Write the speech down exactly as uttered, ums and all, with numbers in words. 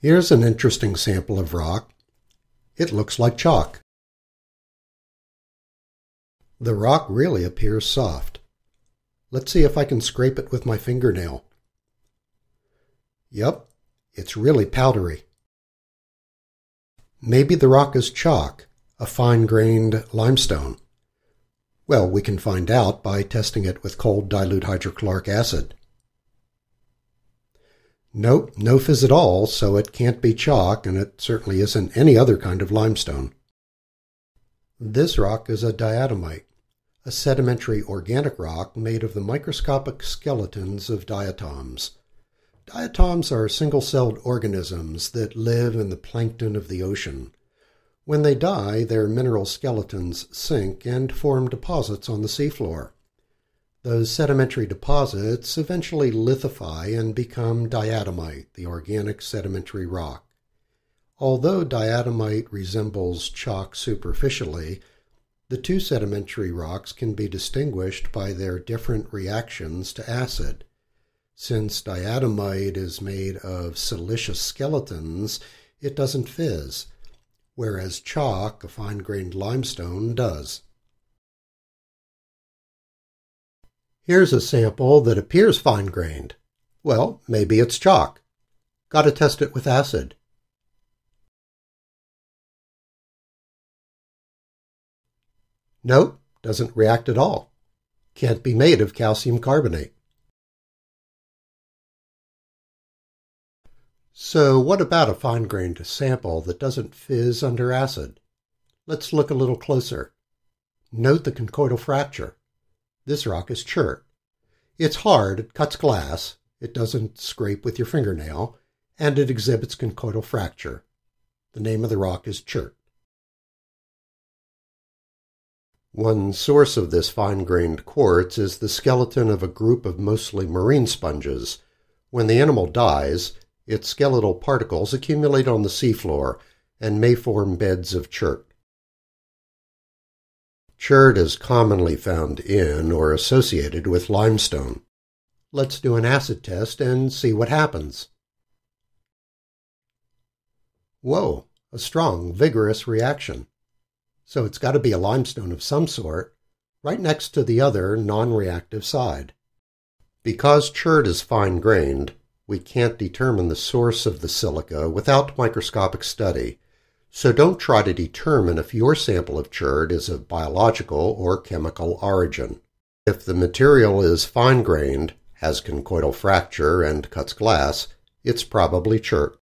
Here's an interesting sample of rock. It looks like chalk. The rock really appears soft. Let's see if I can scrape it with my fingernail. Yep, it's really powdery. Maybe the rock is chalk, a fine-grained limestone. Well, we can find out by testing it with cold dilute hydrochloric acid. Nope, no fizz at all, so it can't be chalk, and it certainly isn't any other kind of limestone. This rock is a diatomite, a sedimentary organic rock made of the microscopic skeletons of diatoms. Diatoms are single-celled organisms that live in the plankton of the ocean. When they die, their mineral skeletons sink and form deposits on the seafloor. Those sedimentary deposits eventually lithify and become diatomite, the organic sedimentary rock. Although diatomite resembles chalk superficially, the two sedimentary rocks can be distinguished by their different reactions to acid. Since diatomite is made of siliceous skeletons, it doesn't fizz, whereas chalk, a fine-grained limestone, does. Here's a sample that appears fine-grained. Well, maybe it's chalk. Gotta test it with acid. Nope, doesn't react at all. Can't be made of calcium carbonate. So what about a fine-grained sample that doesn't fizz under acid? Let's look a little closer. Note the concordal fracture. This rock is chert. It's hard, it cuts glass, it doesn't scrape with your fingernail, and it exhibits concordal fracture. The name of the rock is chert. One source of this fine-grained quartz is the skeleton of a group of mostly marine sponges. When the animal dies, its skeletal particles accumulate on the seafloor and may form beds of chert. Chert is commonly found in or associated with limestone. Let's do an acid test and see what happens. Whoa, a strong, vigorous reaction. So it's got to be a limestone of some sort, right next to the other non-reactive side. Because chert is fine-grained, we can't determine the source of the silica without microscopic study, so don't try to determine if your sample of chert is of biological or chemical origin. If the material is fine-grained, has concordal fracture, and cuts glass, it's probably chert.